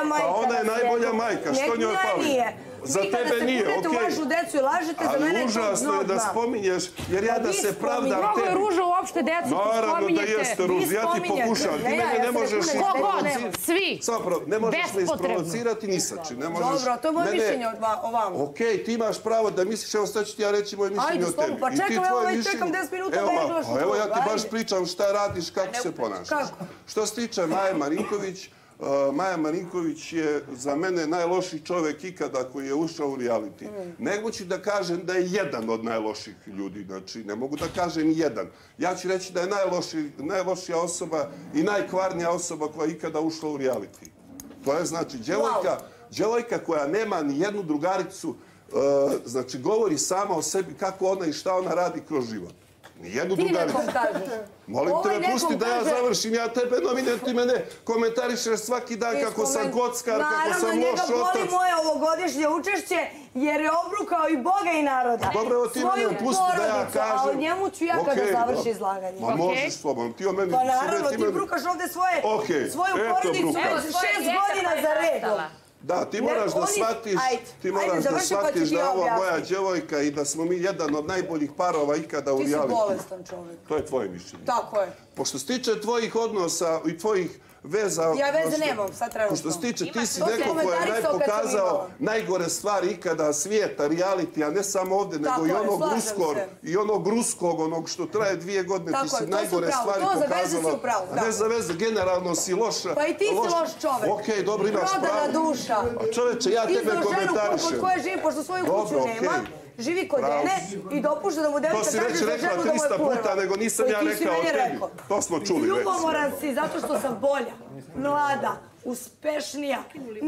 najbolja majka. Pa ona je najbolja majka, što njoj fali? Za tebe nije, okej. Vi kada se kunete u vašu decu i lažete, za mene je to dno dna. Ali užasno je da spominješ, jer ja da se pravdam tebi. Mnogo je ruža uopšte decu, spominjete. Naravno da jeste ruža, ja ti pokušam. Ti mene ne možeš isprovocirati. Svi. Ne možeš me isprovocirati ni sa čim. Dobro, to je moje mišljenje o vama. Okej, ti imaš pravo da misliš, evo sad ću ti ja reći moje mišljenje o tebi. Ajde, pa čekam, evo čekam 10 minuta da je gledaš. Evo ja ti baš pričam šta radiš, kako se ponašaš. Što se tiče Maje Marinković, Maja Marinković je za mene najlošiji čovjek ikada koji je ušao u reality. Ne mogu da kažem da je jedan od najloših ljudi, znači ne mogu da kažem jedan. Ja ću reći da je najlošija osoba i najkvarnija osoba koja je ikada ušla u reality. To je znači djevojka koja nema ni jednu drugaricu, znači govori sama o sebi kako ona i šta ona radi kroz život. Nijednu drugaricu. Ti nekom kažeš. Molim te, pusti da ja završim, ja tebe nominem, ti mene komentarišeš svaki dan kako sam kockar, kako sam loš otac. Naravno, njega boli moje ovogodišnje učešće, jer je obrukao i Boga i naroda. Dobro, evo ti mene pusti da ja kažem. A njemu ću ja kada završi izlaganje. Ma možeš slobodno, ti o meni... Pa naravno, ti brukaš ovde svoju porodicu 6 godina za redom. Da, ti moraš da shvatiš da je ovo moja djevojka i da smo mi jedan od najboljih parova ikada u reality. Ti si bolestan čovjek. To je tvoje mišljenje. Tako je. Pošto se tiče tvojih odnosa i tvojih veza... Ja veze nemam, sad trenutno. Pošto se tiče, ti si neko ko je pokazao najgore stvari ikada svijeta, reality, a ne samo ovdje, nego i onog ruskog, onog što traje 2 godine, ti si najgore stvari pokazala. A ne za veze, generalno si loša. Pa i ti si loš čovek. Okej, dobro, imaš pravo. Prodana duša. Čoveče, ja tebe komentarišem. Kod koje živi, pošto svoju kuću nema, živi kod Ene i dopušta da mu devojka kaže za ženu da mu je kurva. To si već rekla 300 puta, nego nisam ja rekao o tebi. To smo čuli već. Ljubomoran si zato što sam bolja, mlada, uspešnija.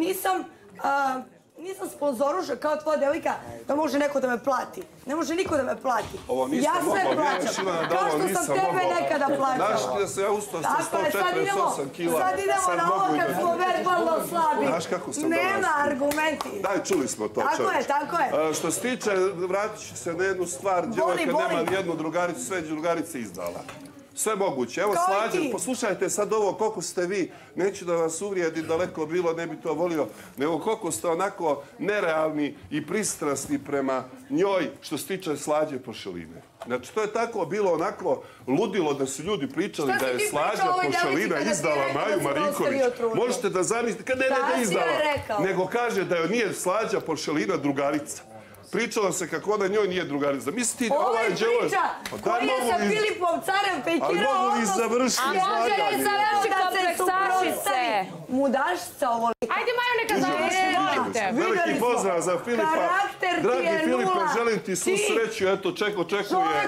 Nisam sponzoruša kao tvoja devojka da može neko da me plati. Ne može niko da me plati. Ja sve plaćam. Kao što sam tebe nekada plaćala. Znaš ti da se ja ustao sa 148 kila. Sad idemo na ovo kad smo verbalno slabi. Znaš kako sam danas. Nema argumenti. Daj, čuli smo to. Tako je. Što se tiče, vratit ću se na jednu stvar. Djevojka nema nijednu drugaricu, sve drugarice izdala. Sve moguće. Evo Slađan, poslušajte sad ovo koliko ste vi, neću da vas uvrijedi, daleko bilo, ne bi to volio, nego koliko ste onako nerealni i pristrasni prema njoj što se tiče Slađe Pošeline. Znači, to je tako bilo onako ludilo da su ljudi pričali da je Slađa Pošelina izdala Maju Marinković. Možete da zamislite, kad ne da je izdala, nego kaže da joj nije Slađa Pošelina drugarica. Pričalo se kako ona njoj nije drugarica. Mislite, ovo je priča koja je sa Filipom carem pekirao odnos. Ali mogu li završiti izlaganje? A može li završi kompleksašice? Mudašca ovo. Ajde, Majo, neka završi, volite. Veliki pozdrav za Filipa. Dragi Filipe, želim ti svu sreću. Eto, očekuje.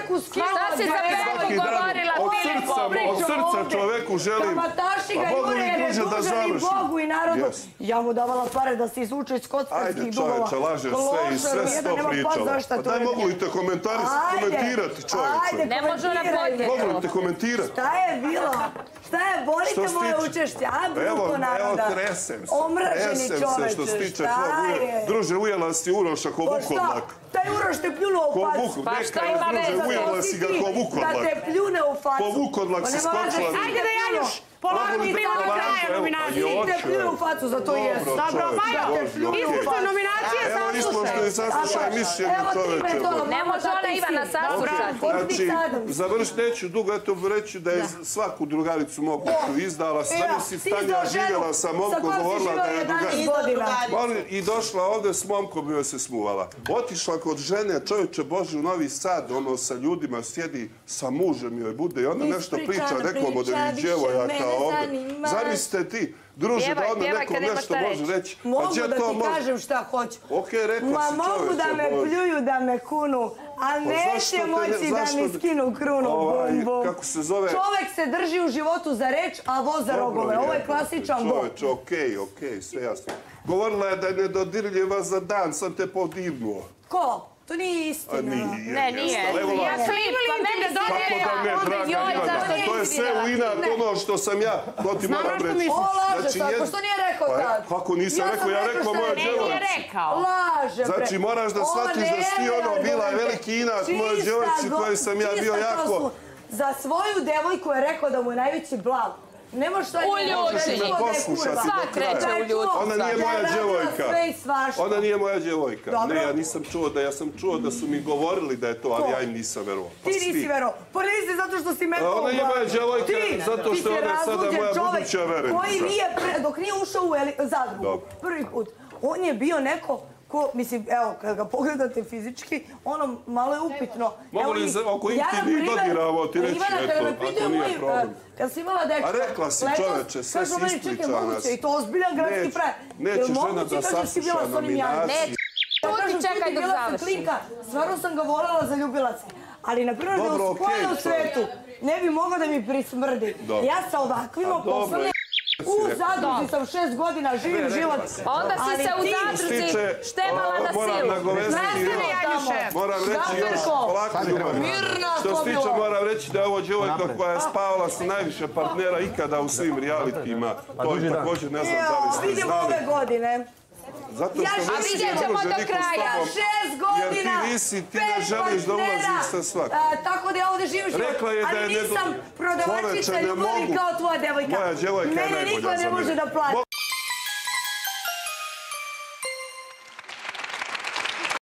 Šta si za mene govorila, Filipo? Od srca čoveku želim. Kamataši ga jure, jer je dužan i Bogu i narodu. Ja mu davala pare da se izvuče iz kockarskih dugova. Ajde, čoveče, lažeš sve i sve sto pričala. Pa daj, mogu li te komentirati, čoveče? Ne može ona podnijeti. Mogu li te komentirati? Šta je bilo? Šta je, volite moje učešće? A, bruko naroda. Evo, tresem Omraženi čoveče, što se tiče tvojeg uja. Druže, ujela si Uroša ko vukodlak. Taj Uroš te pljunuo u facu. Pa šta ima veze? Ujela si ga ko vukodlak. Da te pljune u facu. Ko vukodlak si skočila. Ajde da Januš, polako prima do kraja nominacije. Ti te pljune u facu, zato jesu. Dobro, Majo, ispušte nominacije, saslušaj mišljenje čoveče. Ne može ona Ivana saslušati. Znači, završiti neću dugo, eto reći da je svaku drugaricu moguću izdala. Zamisli, Tanja živjela sa momkom, govorila da je drugarica. I došla ovde s momkom bi joj se smuvala. Otišla kod žene, čovječe Bože, u Novi Sad, ono sa ljudima sjedi, sa mužem joj bude i ona nešto priča nekom od ovih djevojaka ovde. Zamislite ti, druže, da ona nekom nešto može reći. Mogu da ti kažem šta hoću. Okej, rekao si čoveče. Ma mogu da me pljuju, da me kunu, a neće moći da mi skinu krunu. Bum, bum. Kako se zove? Čovek se drži u životu za reč, a voz za rogove. Ovo je klasičan bol. Čoveče, okej, sve jasno. Govorila je da je nedodirljiva za dan, sam te podivnuo. Ko? To nije istina. Ne, nije. Ja klip, pa mene dođe. To je sve u inat ono što sam ja, to ti moram reći. O, laže sad, pošto nije rekao tad. Kako nisam rekao, ja rekao moja djevojci. Laže, bre. Znači, moraš da shvatiš da si ti ono bila veliki inat moje djevojci koje sam ja bio jako... Za svoju devojku je rekao da mu je najveći blago. Ne možeš to Sva kreće u ljudima. Ona nije moja djevojka. Ona nije moja djevojka. Ne, ja nisam čuo da, ja sam čuo da su mi govorili da je to, ali ja im nisam verovao. Ti nisi verovao. Pa nisi zato što si me to... Ona nije moja djevojka, zato što ona je sada moja buduća verenica. Koji nije, dok nije ušao u zadrugu, prvi put, on je bio neko ko, mislim, evo, kada ga pogledate fizički, ono malo je upitno. Mogu li oko intimnih dodirava ti reći, eto, a to nije problem. Kad si imala dečka... A rekla si, čoveče, sve si ispriča nas. I to ozbiljan gradski prav. Neće žena da sasluša nominaciju. Čekaj dok završim. Stvarno sam ga voljela, zaljubila se. Ali, na primjer, da u spojenom svetu ne bi mogao da mi prismrdi. Ja sa ovakvima poslane... U zadruzi sam 6 godina, živim život. Onda si se u zadruzi štemala na silu. Moram reći još polako ljubavi. Što se tiče, moram reći da je ovo djevojka koja je spavala sa najviše partnera ikada u svim realitima. To je također, ne znam da li ste vidim znali. ove godine. Zato što vidjet ćemo do kraja. 6 godina, 5 ti ne želiš da ulaziš sa svak. Tako da ja ovdje živim život. Ali nisam prodavačica ljubavi kao tvoja devojka. Moja djevojka je najbolja za mene. Mene niko ne može da plati.